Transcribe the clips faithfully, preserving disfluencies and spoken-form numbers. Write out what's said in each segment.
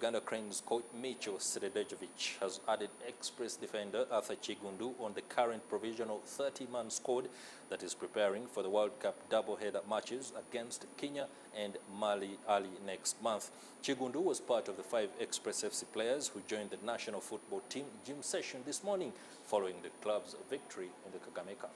Uganda Cranes coach Micho Sredejovic has added Express defender Arthur Chigundu on the current provisional thirty-man squad that is preparing for the World Cup double-header matches against Kenya and Mali early next month. Chigundu was part of the five Express F C players who joined the national football team gym session this morning following the club's victory in the Kagame Cup.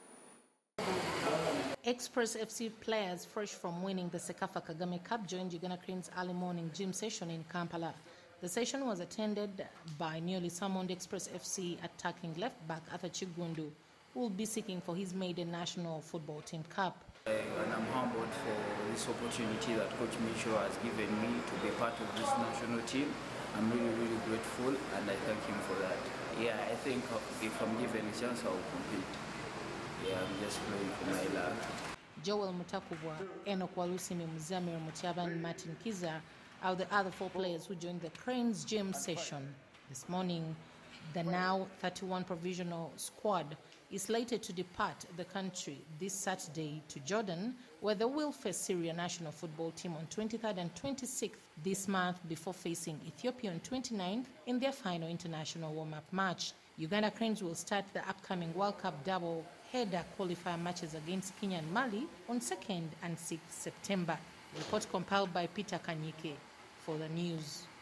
Express F C players fresh from winning the Sekafa Kagame Cup joined Uganda Cranes early morning gym session in Kampala. The session was attended by newly summoned Express F C attacking left-back Arthur Chigundu, who will be seeking for his maiden national football team cup. Uh, and I'm humbled for this opportunity that Coach Micho has given me to be part of this national team. I'm really, really grateful, and I thank him for that. Yeah, I think if I'm given a chance, I'll compete. Yeah, I'm just playing for my luck. Joel Mutakubwa, Enoch Walusimi, Muzamir Mutiaba and Martin Kiza are the other four players who joined the Cranes gym session. This morning, the now thirty-one provisional squad is slated to depart the country this Saturday to Jordan, where they will face Syria national football team on twenty-third and twenty-sixth this month before facing Ethiopia on twenty-ninth in their final international warm-up match. Uganda Cranes will start the upcoming World Cup double-header qualifier matches against Kenya and Mali on second and sixth September. Report compiled by Peter Kanyike for the news.